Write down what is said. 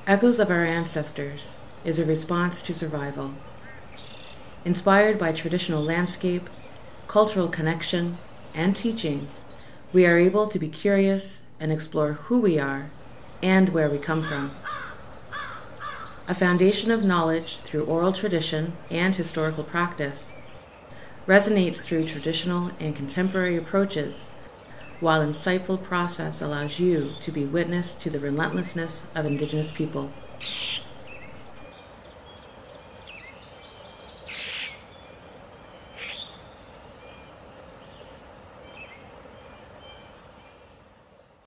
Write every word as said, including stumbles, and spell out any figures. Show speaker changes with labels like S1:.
S1: Echoes of Our Ancestors is a response to survival. Inspired by traditional landscape, cultural connection, and teachings, we are able to be curious and explore who we are and where we come from. A foundation of knowledge through oral tradition and historical practice resonates through traditional and contemporary approaches, while insightful process allows you to be witness to the relentlessness of Indigenous people.